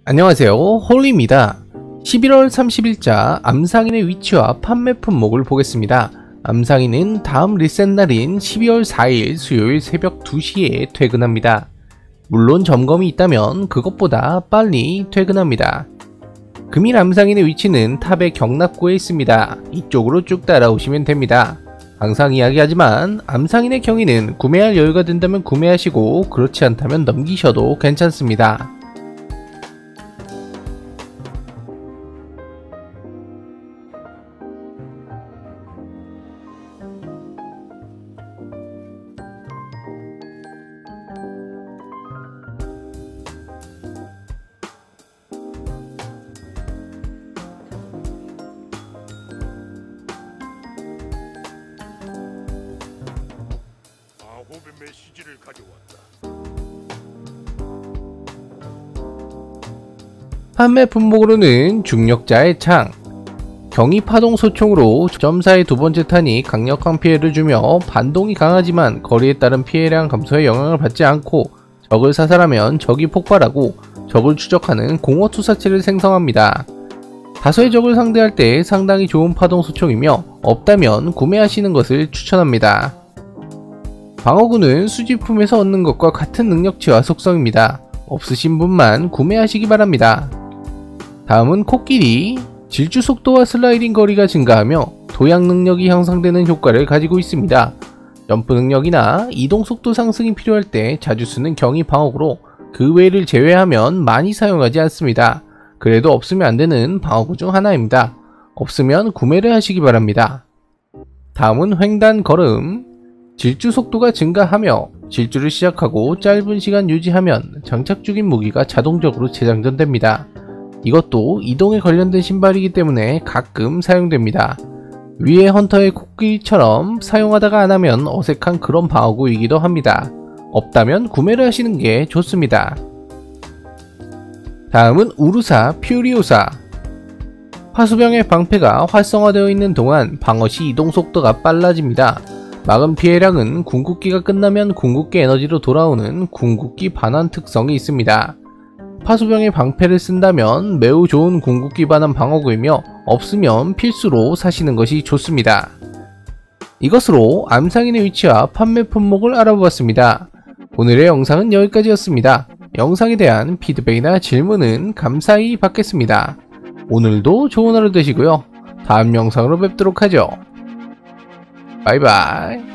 안녕하세요, 홀리입니다. 11월 30일자 암상인의 위치와 판매 품목을 보겠습니다. 암상인은 다음 리셋 날인 12월 4일 수요일 새벽 2시에 퇴근합니다. 물론 점검이 있다면 그것보다 빨리 퇴근합니다. 금일 암상인의 위치는 탑의 경납고에 있습니다. 이쪽으로 쭉 따라오시면 됩니다. 항상 이야기하지만 암상인의 경위는 구매할 여유가 된다면 구매하시고 그렇지 않다면 넘기셔도 괜찮습니다. 메시지를 가져왔다. 판매 품목으로는 중력자의 창, 경이파동 소총으로 점사의 두 번째 탄이 강력한 피해를 주며 반동이 강하지만 거리에 따른 피해량 감소에 영향을 받지 않고 적을 사살하면 적이 폭발하고 적을 추적하는 공허 투사체를 생성합니다. 다수의 적을 상대할 때 상당히 좋은 파동 소총이며 없다면 구매하시는 것을 추천합니다. 방어구는 수집품에서 얻는 것과 같은 능력치와 속성입니다. 없으신 분만 구매하시기 바랍니다. 다음은 코끼리, 질주 속도와 슬라이딩 거리가 증가하며 도약 능력이 향상되는 효과를 가지고 있습니다. 점프 능력이나 이동 속도 상승이 필요할 때 자주 쓰는 경이 방어구로 그 외를 제외하면 많이 사용하지 않습니다. 그래도 없으면 안되는 방어구 중 하나입니다. 없으면 구매를 하시기 바랍니다. 다음은 횡단 걸음, 질주 속도가 증가하며 질주를 시작하고 짧은 시간 유지하면 장착 중인 무기가 자동적으로 재장전됩니다. 이것도 이동에 관련된 신발이기 때문에 가끔 사용됩니다. 위의 헌터의 코끼리처럼 사용하다가 안하면 어색한 그런 방어구이기도 합니다. 없다면 구매를 하시는 게 좋습니다. 다음은 우르사 퓨리오사. 파수병의 방패가 활성화되어 있는 동안 방어시 이동 속도가 빨라집니다. 막은 피해량은 궁극기가 끝나면 궁극기 에너지로 돌아오는 궁극기 반환 특성이 있습니다. 파수병의 방패를 쓴다면 매우 좋은 궁극기 반환 방어구이며 없으면 필수로 사시는 것이 좋습니다. 이것으로 암상인의 위치와 판매 품목을 알아보았습니다. 오늘의 영상은 여기까지였습니다. 영상에 대한 피드백이나 질문은 감사히 받겠습니다. 오늘도 좋은 하루 되시고요. 다음 영상으로 뵙도록 하죠. 바이바이.